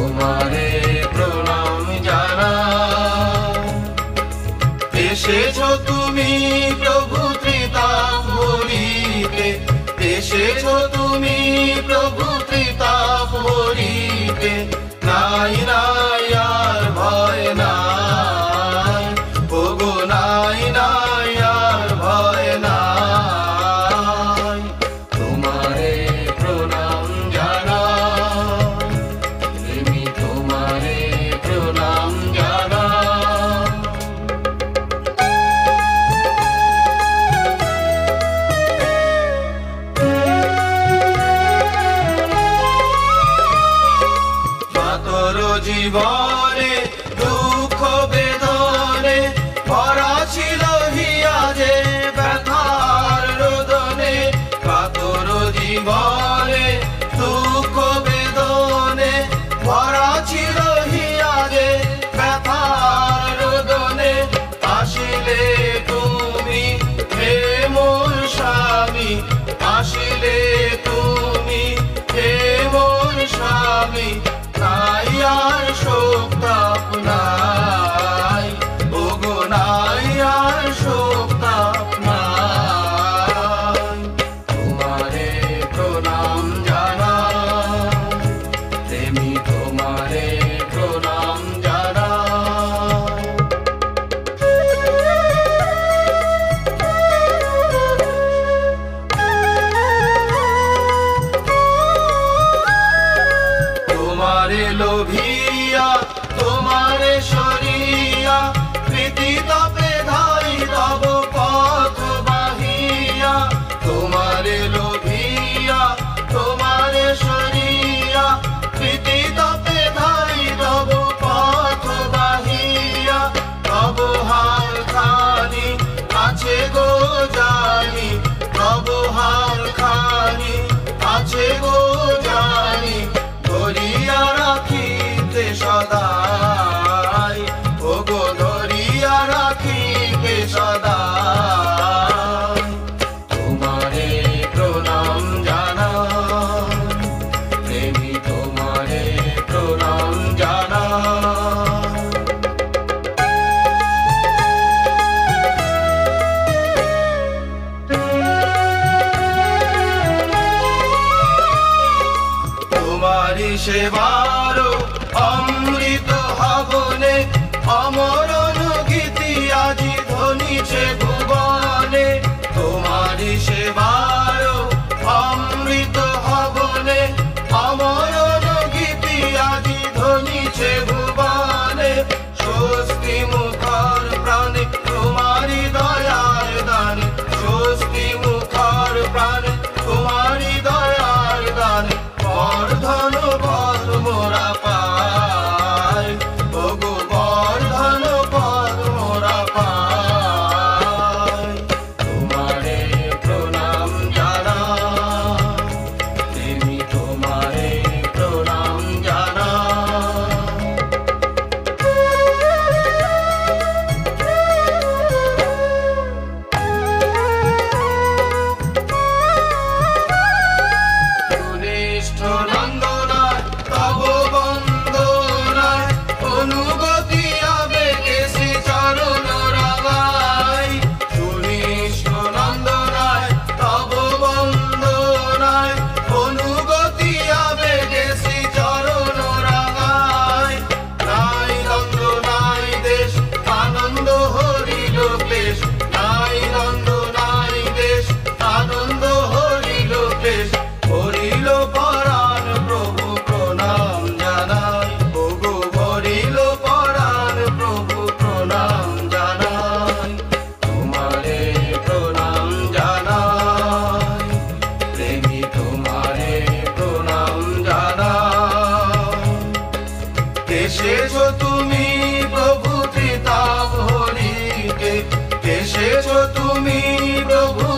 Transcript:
তোমারে প্রণাম জানাই। এসেছো তুমি প্রভু ত্রিতাপ ভরিতে, এসেছো তুমি প্রভু ত্রিতাপ ভরিতে। নাই নাই আর ভয় নাই, ওগো নাই নাই আর ভয় নাই। তোমারে প্রণাম জানাই, আমি তোমারে প্রণাম জানাই। মাতর জীবনে দুঃখ বেদনে ভরা ছিল হিয়া যে ব্যথার রোদনে। কাতর জীবনে দুঃখ বেদনে ভরা ছিল হিয়া যে ব্যথার রোদনে। আসিলে তুমি হে মোর স্বামী, আসিলে তুমি হে মোর স্বামী। নাই আর শোক তাপ নাই, ওগো নাই আর শোক তাপ নাই। তোমারে প্রণাম জানাই, প্রেমী তোমারে প্রণাম জানাই। তোমারে লোভিয়া তোমারে সরিয়া প্রীতি তাপে ধাই তব পথ বাহিয়া। তোমারে লোভিয়া তোমারে সরিয়া প্রীতি তাপে ধাই তব পথ বাহিয়া। তব হার খানি আছে গো জানি, তব হার খানি আছে গো জানি। ধরিয়া রাখিতে সদাই, ওগো ধরিয়া রাখিতে সদাই। তোমারে প্রণাম জানাই, প্রেমী তোমারে প্রণাম জানাই। তোমারি সেবার অমৃত হবনে অমরণ গীতি আজি ধ্বনিছে ভুবনে। তোমারি সেবার অমৃত হবনে অমরণ গীতি আজি ধ্বনিছে ভুবনে। স্বস্তি মুখর প্রাণে তোমারি দয়ার দানে, স্বস্তি মুখর প্রাণে তোমারি দয়ার দানে। বর্ধন পদ মোরা পাই, ওগো বর্ধন পদ মোরা পাই। তোমারে প্রণাম জানাই, প্রেমী তোমারে প্রণাম জানাই। সুনিষ্ঠ নন্দনায় তব বন্দনায় অনুগতি আবেগে শ্রী চরণ রাগাই। সুনিষ্ঠ নন্দনায় তব বন্দনায় অনুগতি আবেগে শ্রী চরণ রাগাই। নাই দ্বন্দ্ব নাই দেশ আনন্দ হরিল ক্লেশ, নাই দ্বন্দ্ব নাই দেশ আনন্দ হরিল ক্লেশ। হরিল পরাণ প্রভু প্রণাম জানাই, ওগো হরিল পরাণ প্রভু প্রণাম জানাই। তোমারে প্রণাম জানাই, প্রেমী তোমারে প্রণাম জানাই। এসেছো তুমি প্রভু ত্রিতাপ হরিতে, এসেছো তুমি প্রভু